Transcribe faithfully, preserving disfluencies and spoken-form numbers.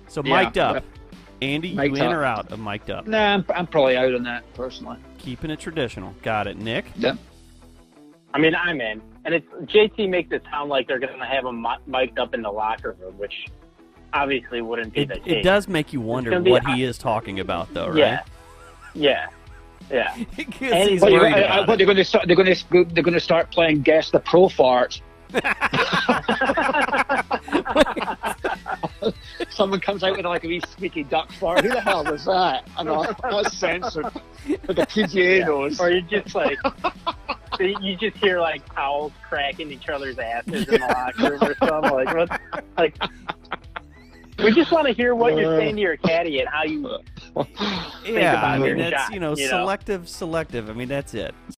So Yeah, mic'd up. but- Andy, you Mic'd in up. or out of mic'd up? Nah, I'm, I'm probably out on that personally. Keeping it traditional. Got it. Nick? Yeah. I mean, I'm in. And it's J T makes it sound like they're going to have him mi- mic'd up in the locker room, which obviously wouldn't be It, the case. it does make you wonder gonna be- what he is talking about, though, right? Yeah. Yeah. Yeah. Because And he's But, you, worried I, I, about but it. they're going to start. They're going to. They're going to start playing guess the pro fart. Someone comes out with like a wee squeaky duck fart. Who the hell was that? I know that's censored. But the P G A Yeah. knows. Or you just like, you just hear like towels cracking each other's asses in the locker room or something. Like, what? Like, we just want to hear what you're saying to your caddy and how you think Yeah, about I mean, your that's, shot, you know, you know? selective, selective. I mean, that's it.